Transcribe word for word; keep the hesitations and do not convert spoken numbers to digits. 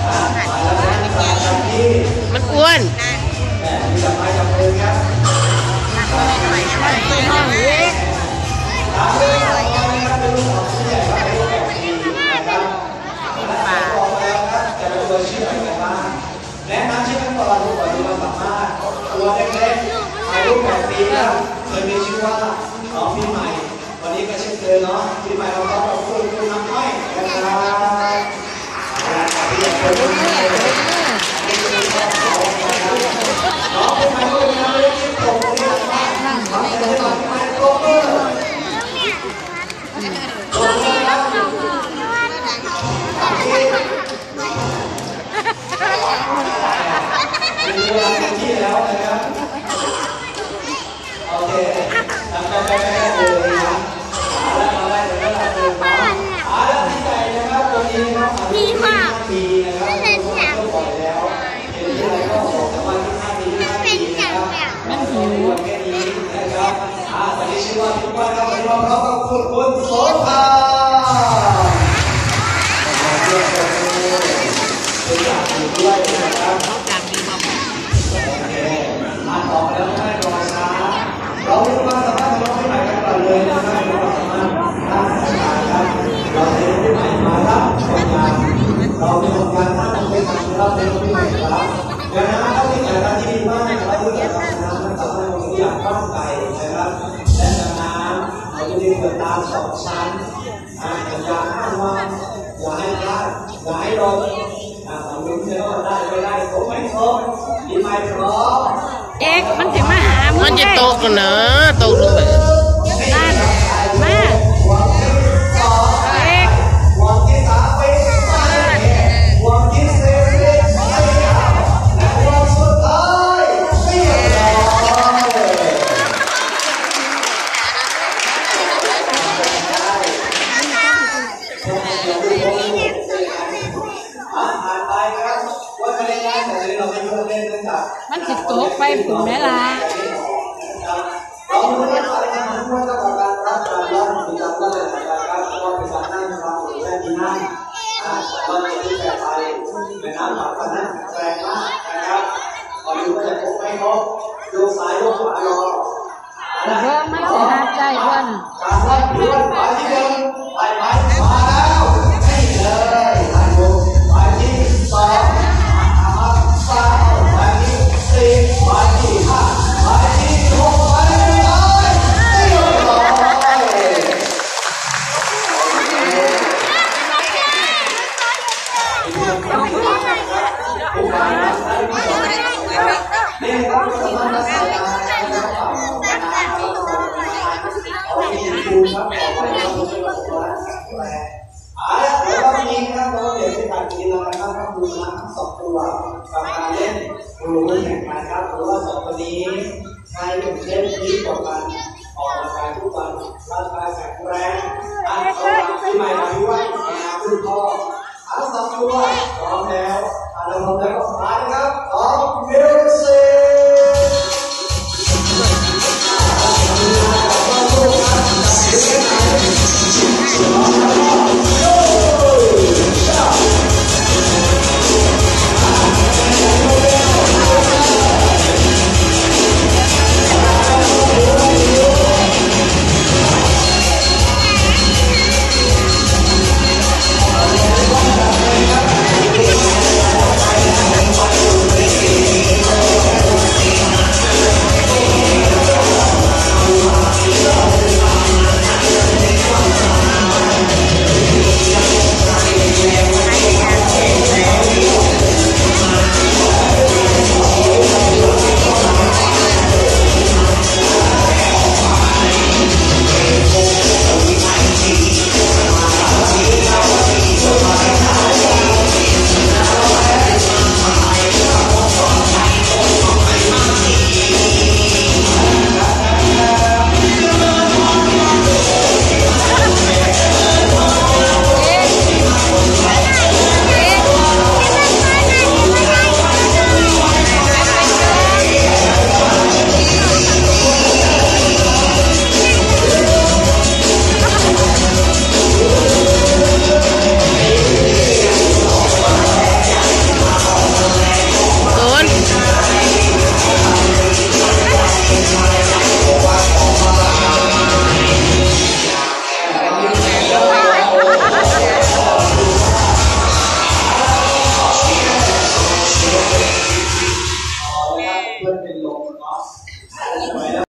มันอ้วนแนะนำชื่อกันก่อนดูก่อนดูความสามารถตัวเล็กๆอายุแปดปีครับเคยมีชื่อว่าน้องพี่ใหม่วันนี้ก็เช่นเคยเนาะพี่ใหม่เราต้องขอบคุณคุณน้ำอ้อยนะครับพี่ใหญ่คนนี้น้องพี่ใหม่ก็เป็นนักเรียนที่โตที่รักมากน้องพี่ใหม่โตเมื่อโตเมื่อครับมีเวลาเต็มที่แล้วนะครับโอเคทำไปไปไปเลยนะเอาละเอาละเดี๋ยวเราเดินมาเอาละพี่ไก่นะครับตัวนี้นะครับพี่ค่ะปีนะครับก็ปล่อยแล้วเห็นที่ไรก็บอกแต่ว่าที่ห้าปีที่ห้าปีนะครับมันหิวแค่นี้นะครับอ่าตอนนี้ชื่อว่าทุกวันครับวันนี้เราพร้อมกับคุณคุณโสภาเป็นอย่างอื่นด้วยนะครับมาต่อแล้วไม่รอช้าเรามีความสามารถของเราไม่ใหม่กันก่อนเลยนะครับมีความสามารถด้านสายตาครับเราใช้ผู้ใหม่มารับชมงานเราเป็นคนงานท่านเป็นงานเราเป็นผู้ใหม่ครับดังนั้นถ้าที่ไหนการที่ดีมากนะครับผู้ใหญ่ทำงานมันสามารถทุกอย่างเข้าใจนะครับและดังนั้นเราจะมีเปิดตามสองชั้นอย่าห้ามว่าอย่าให้พลาดอย่าให้ลงผมรู้เชื่อว่าได้ไม่ได้ผมไม่พร้อมดีไม่พร้อมเอ็กมันจะมาหามันจะโตกันเนอะโตเลยนั่นมาเอ็กวันที่สามปีวันที่สี่และวันสุดท้ายเรียบร้อยผ่านไปครับว่าไม่ได้ง่ายแต่เราไม่รู้เล่นด้วยกันมันติดโต๊ะไปถึงแม่ละเราไม่ได้อะไรนะว่าจะทำการรับการรับกิจกรรมอะไรนะครับเพราะว่าเป็นการนั่งความสุขแค่ที่นั่งอ่าเราจะที่แบบไปในน้ำหนักขนาดแรงมากนะครับพอดูว่าจะครบไม่ครบดูสายดูขวารอเรื่องไม่เสียใจวันการรับเพื่อนไปที่เดิมไปไปมาแล้วนี่เลยไปดูไปที่สองสามไปที่สี่ไปที่ห้าไปที่หกไปที่เจ็ดเรียบร้อยนี่ครับสมรรถนะดูครับขอไปเราจะมาสอนอ่าแล้วก็มีนะครับเราเดี๋ยวจะการกินเรานะครับก็คือน้ำสองตัวกับการเล่นรู้แข่งขันครับหรือว่าสองคนนี้ใครเป็นเล่นที่กว่ากันออกกำลังกายทุกวันร่างกายแข็งแรงอ่ะเอาที่ใหม่มาด้วยนะคุณพ่อทั้งสองตัวพร้อมแล้วอ่ะเราพร้อมแล้วก็ไปครับ